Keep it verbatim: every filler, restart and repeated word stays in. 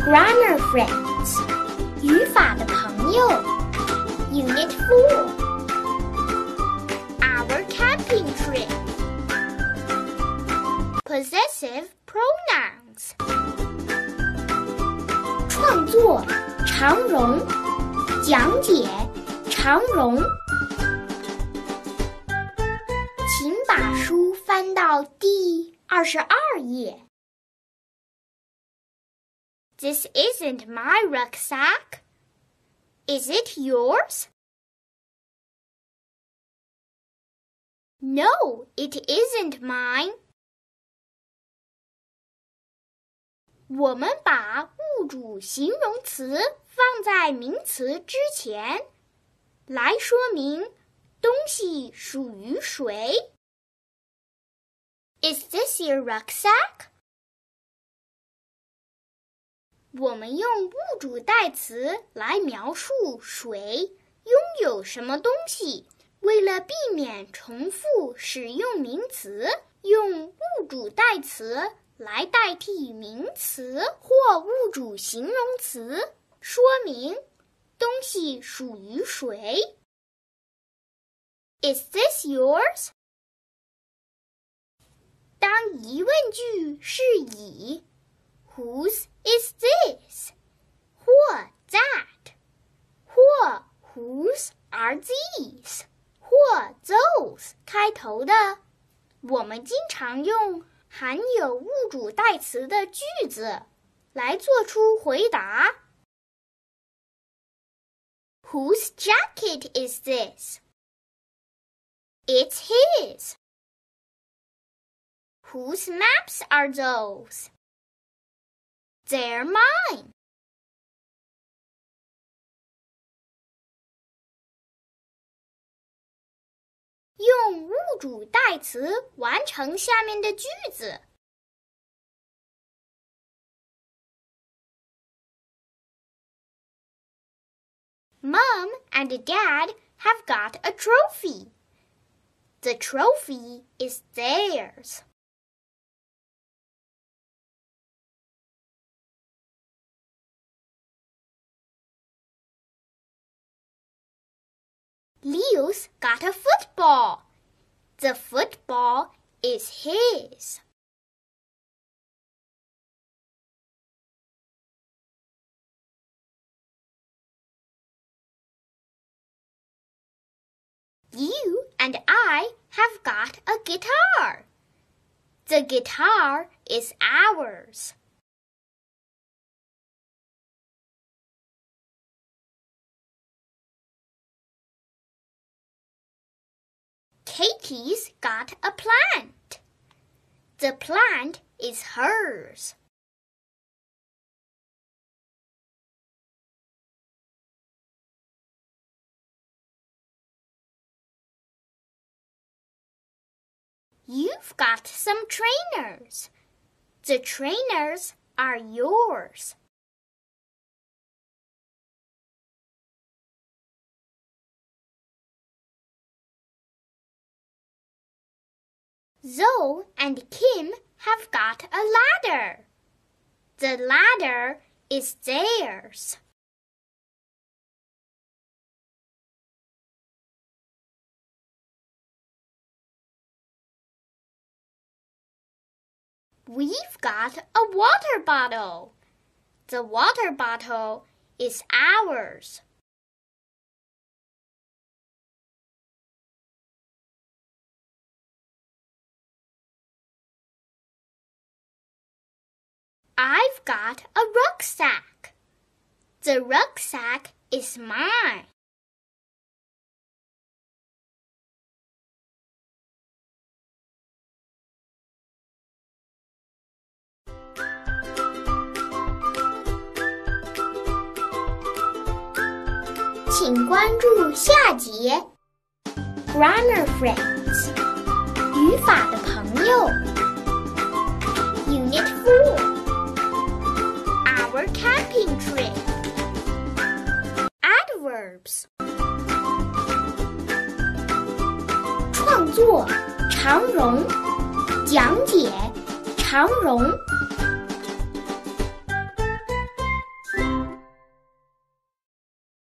Grammar Friends 语法的朋友 Unit four Our camping trip Possessive pronouns 创作长荣讲解长荣请把书翻到第二十二页。This isn't my rucksack. Is it yours? No, it isn't mine. 我们把物主形容词放在名词之前，来说明东西属于谁。Is this your rucksack? 我们用物主代词来描述谁拥有什么东西，为了避免重复使用名词，用物主代词来代替名词或物主形容词，说明东西属于谁。Is this yours? 当疑问句是以 Whose is this? 或 that? 或 Whose are these? 或 those 开头的，我们经常用含有物主代词的句子来做出回答。Whose jacket is this? It's his. Whose maps are those? They're mine. 用物主代词完成下面的句子。Mom and Dad have got a trophy. The trophy is theirs. Leo's got a football. The football is his. You and I have got a guitar. The guitar is ours. Katie's got a plant. The plant is hers. You've got some trainers. The trainers are yours. Zoe and Kim have got a ladder. The ladder is theirs. We've got a water bottle. The water bottle is ours. I've got a rucksack. The rucksack is mine.请关注下集 Grammar Friends 语法的朋友 Unit four Our camping trip Adverbs 创作长荣讲解长荣